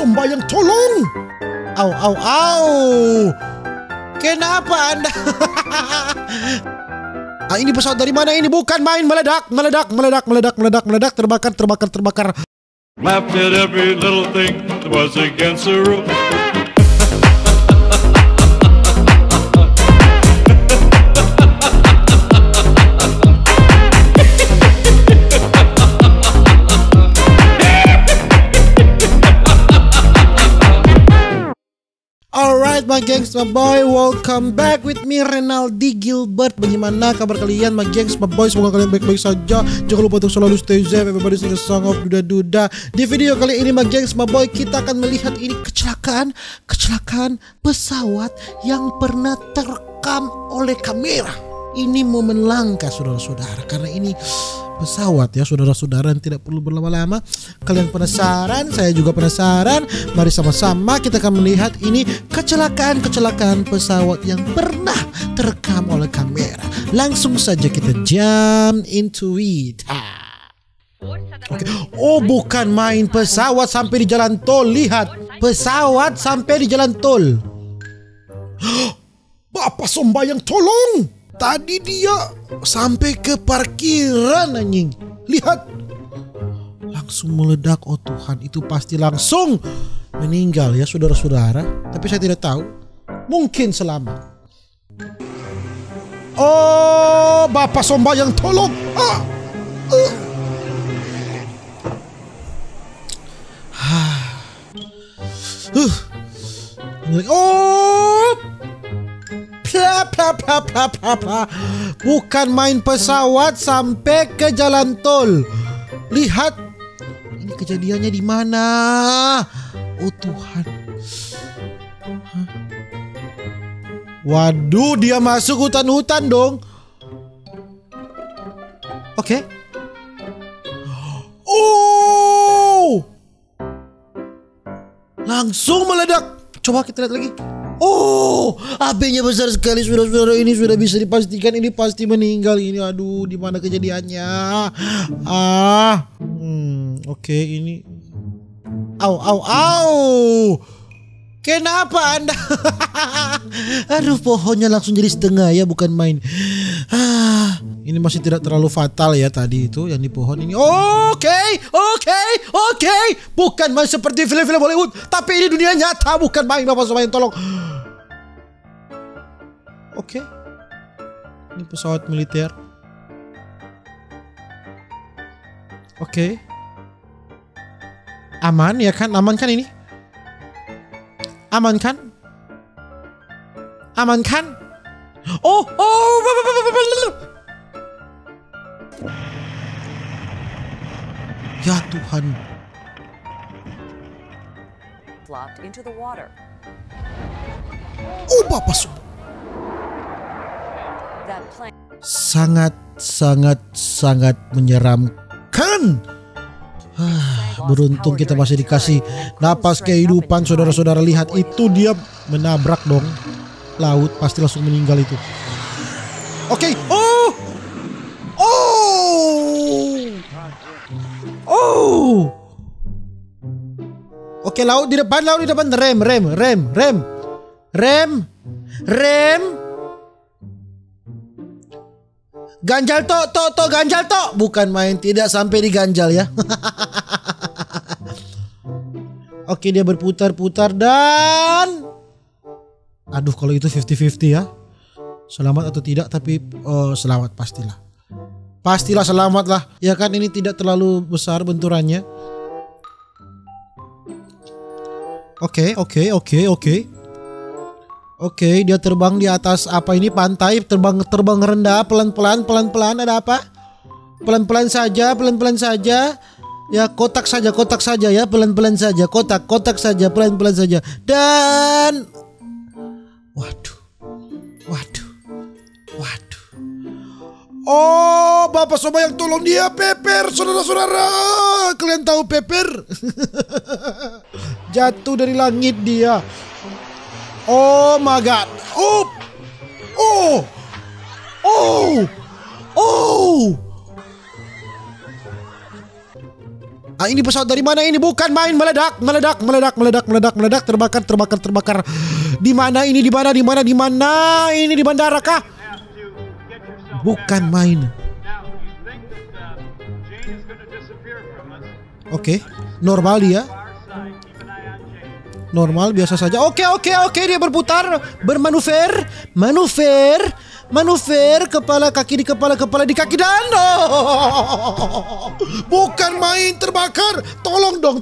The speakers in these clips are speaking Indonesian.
sembahyang tolong. Au, au, au. Kenapa Anda? Ini pesawat dari mana ini? Bukan main, meledak, meledak, meledak, meledak, meledak, meledak, terbakar, terbakar, terbakar. Laughed at every little thing that was against the rules. Alright my gengs, my boy, welcome back with me Renaldi Gilbert. Bagaimana kabar kalian my gengs, my boy? Semoga kalian baik-baik saja. Jangan lupa untuk selalu stay safe. Everybody sing a song of duda-duda. Di video kali ini my gengs, my boy, kita akan melihat ini kecelakaan pesawat yang pernah terekam oleh kamera. Ini momen langka saudara-saudara, karena ini pesawat ya saudara-saudara, yang tidak perlu berlama-lama. Kalian penasaran, saya juga penasaran. Mari sama-sama kita akan melihat ini kecelakaan pesawat yang pernah terekam oleh kamera. Langsung saja kita jump into it. Okay. Oh, bukan main, pesawat sampai di jalan tol. Lihat, pesawat sampai di jalan tol. Bapak sembahyang tolong. Tadi dia sampai ke parkiran anjing. Lihat. Langsung meledak. Oh Tuhan, itu pasti langsung meninggal ya saudara-saudara. Tapi saya tidak tahu. Mungkin selamat. Oh, Bapak sembahyang tolong. Oh. Bukan main, pesawat sampai ke jalan tol. Lihat, ini kejadiannya di mana? Oh Tuhan. Waduh, dia masuk hutan-hutan dong. Oke. Oh, langsung meledak. Coba kita lihat lagi. Oh, AB-nya besar sekali saudara-saudara. Ini sudah bisa dipastikan ini pasti meninggal ini. Aduh, di mana kejadiannya? Oke, ini. Au, au, au. Kenapa Anda? Aduh, pohonnya langsung jadi setengah ya, bukan main. Ini masih tidak terlalu fatal ya tadi itu yang di pohon ini. Oke. Bukan main seperti film-film Hollywood, tapi ini dunia nyata, bukan main. Bapak sembahyang tolong. Oke. Ini pesawat militer. Oke. Aman ya kan? Aman kan ini? Aman kan? Aman kan? Oh. Ya Tuhan. Flopped into the water. Oh, Bapak sangat menyeramkan. Beruntung kita masih dikasih napas kehidupan saudara-saudara. Lihat itu, dia menabrak dong laut, pasti langsung meninggal itu. Oke. Oke, laut di depan. Rem. Ganjal tok, ganjal tok. Bukan main, tidak sampai di ganjal ya. Oke, dia berputar-putar dan aduh, kalau itu 50-50 ya. Selamat atau tidak, tapi selamat pastilah. Pastilah selamat lah. Ya kan, ini tidak terlalu besar benturannya. Oke. Oke, dia terbang di atas apa ini, pantai, terbang rendah, pelan-pelan. Ada apa? Pelan-pelan saja. Ya, kotak saja ya, pelan-pelan saja. Kotak saja, pelan-pelan saja. Dan waduh. Oh, Bapak sembahyang tolong, dia Pepper, saudara-saudara. Kalian tahu Pepper? Jatuh dari langit dia. Oh my god. Ini pesawat dari mana ini? Bukan main, meledak. Terbakar. Di mana ini? Di mana? Ini di bandara kah? Bukan main. Oke, normal dia. Normal, biasa saja. Oke, dia berputar, manuver, kepala kaki di kepala di kaki dan bukan main, terbakar. Tolong dong.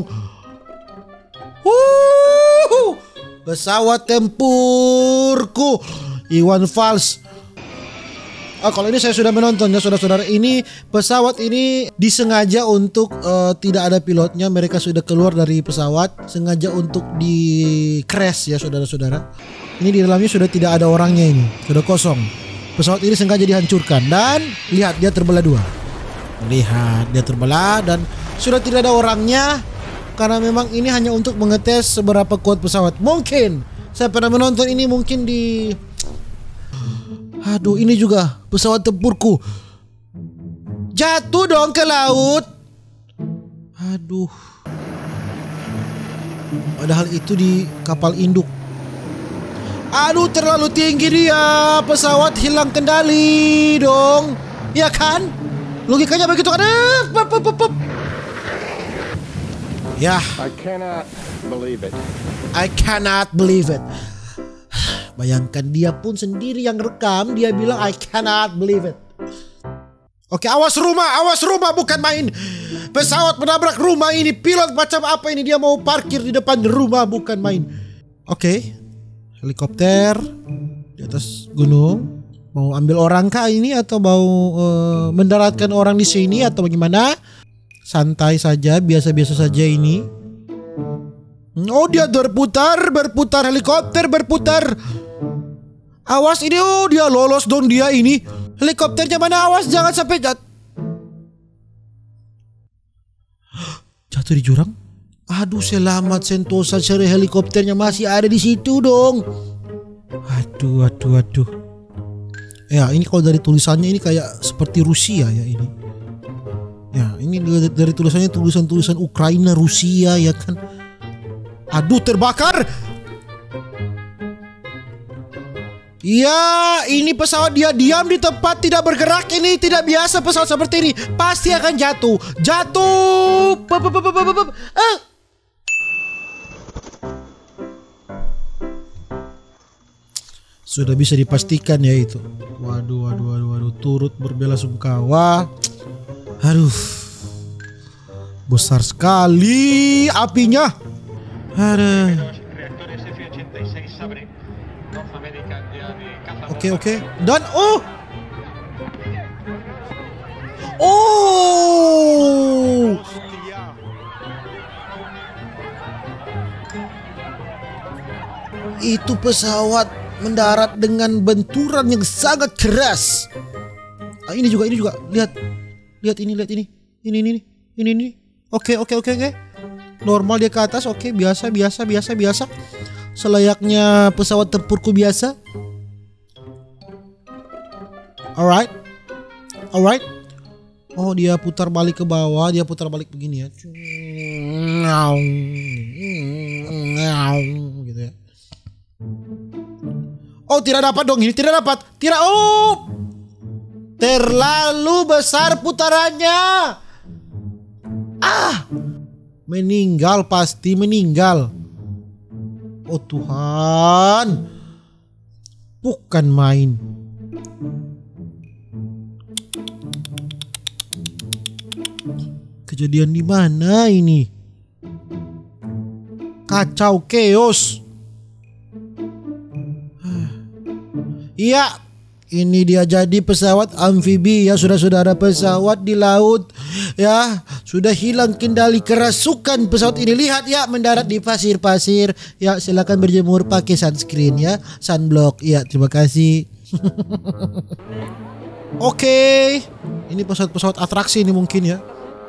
Pesawat tempurku Iwan Fals. Kalau ini saya sudah menonton ya saudara-saudara. Ini pesawat ini disengaja untuk tidak ada pilotnya. Mereka sudah keluar dari pesawat sengaja untuk di crash ya saudara-saudara. Ini di dalamnya sudah tidak ada orangnya, ini sudah kosong. Pesawat ini sengaja dihancurkan dan lihat dia terbelah dua. Lihat dia terbelah dan sudah tidak ada orangnya karena memang ini hanya untuk mengetes seberapa kuat pesawat. Mungkin saya pernah menonton ini mungkin di ini juga pesawat tempurku jatuh dong ke laut. Padahal itu di kapal induk. Terlalu tinggi dia. Pesawat hilang kendali dong. Ya kan? Logikanya begitu kan? Ya. I cannot believe it. Bayangkan dia pun sendiri yang rekam. Dia bilang I cannot believe it. Oke, awas rumah bukan main. Pesawat menabrak rumah ini. Pilot macam apa ini? Dia mau parkir di depan rumah bukan main. Oke, helikopter di atas gunung. Mau ambil orang kah ini atau mau mendaratkan orang di sini atau bagaimana? Santai saja, biasa-biasa saja ini. Dia berputar helikopter berputar. Awas ini, dia lolos dong dia ini. Helikopternya mana? Awas jangan sampai jatuh di jurang. Selamat Sentosa, seri helikopternya masih ada di situ dong. Aduh. Ya, ini kalau dari tulisannya ini kayak seperti Rusia ya ini. Ya, ini dari tulisannya tulisan Ukraina, Rusia ya kan. Terbakar. Ya, ini pesawat dia diam di tempat tidak bergerak. Ini tidak biasa pesawat seperti ini. Pasti akan jatuh. Sudah bisa dipastikan ya itu. Waduh. Turut berbelasungkawa. Besar sekali apinya. Oke. Dan itu pesawat mendarat dengan benturan yang sangat keras. Ini juga. Lihat ini. Ini. Oke. Normal dia ke atas. Oke, biasa. Selayaknya pesawat tempurku biasa. Alright. Dia putar balik ke bawah. Dia putar balik begini ya. Gitu ya. Tidak dapat dong ini. Tidak. Terlalu besar putarannya. Pasti meninggal. Oh Tuhan. Bukan main. Kejadian di mana ini? Kacau, chaos. Iya, ini dia jadi pesawat amfibi ya saudara-saudara, pesawat di laut ya, sudah hilang kendali, kerasukan pesawat ini. Lihat ya, mendarat di pasir-pasir. Ya, silakan berjemur pakai sunscreen ya, sunblock. Ya, terima kasih. Oke. Ini pesawat atraksi ini mungkin ya.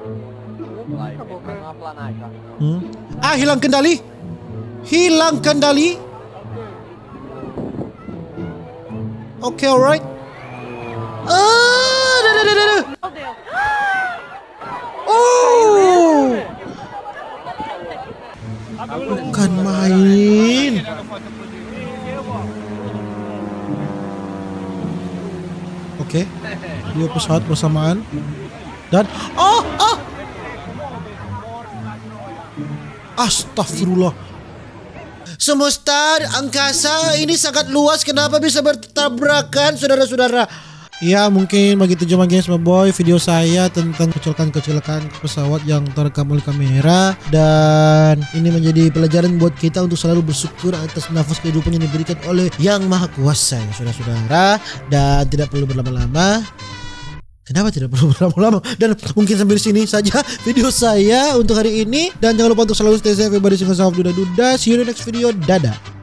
Hilang kendali. Oke, alright. Bukan main. Oke, 2 pesawat bersamaan dan astagfirullah. Semesta angkasa ini sangat luas, kenapa bisa bertabrakan saudara-saudara? Ya mungkin begitu cuma guys, boy, video saya tentang kecelakaan pesawat yang terekam oleh kamera. Dan ini menjadi pelajaran buat kita untuk selalu bersyukur atas nafas kehidupan yang diberikan oleh Yang Maha Kuasa ya saudara-saudara. Dan tidak perlu berlama-lama. Kenapa tidak perlu berlama-lama? Dan mungkin sampai di sini saja video saya untuk hari ini. Dan jangan lupa untuk selalu stay safe, everybody, singa sahab duda-duda. See you in the next video, dadah.